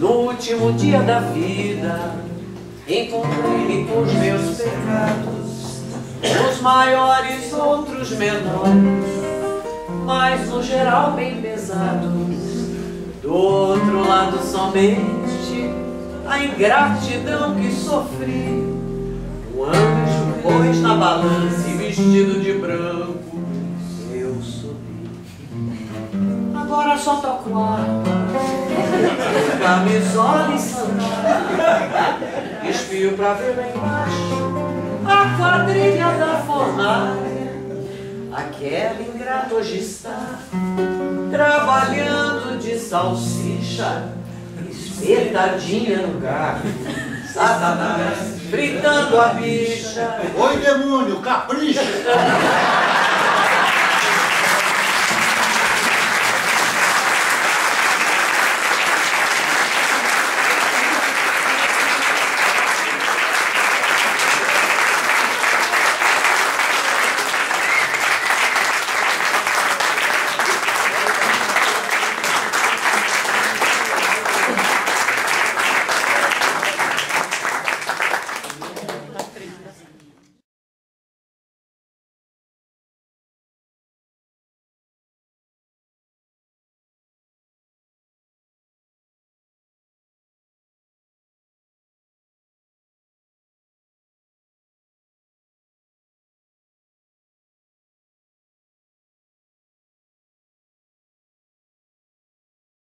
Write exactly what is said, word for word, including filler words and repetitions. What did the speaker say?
No último dia da vida, encontrei-me com os meus pecados, uns maiores, outros menores, mas no geral bem pesados. Do outro lado somente a ingratidão que sofri. Um anjo pôs na balança e vestido de branco eu subi. Agora só toco harpa, camisola e sandália, espio pra ver lá embaixo a quadrilha da fornalha. Aquela ingrata hoje está trabalhando de salsicha, espetadinha no garfo, Satanás fritando a bicha. Oi, demônio, capricha!